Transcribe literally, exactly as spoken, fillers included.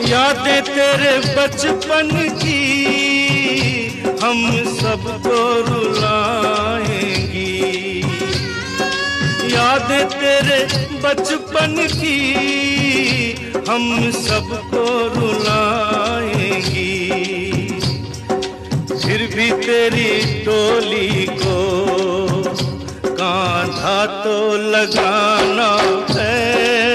यादें तेरे बचपन की हम सबको रुलाएंगी। यादें तेरे बचपन की हम सबको रुलाएंगी। फिर भी तेरी डोली को कांधा तो लगाना है।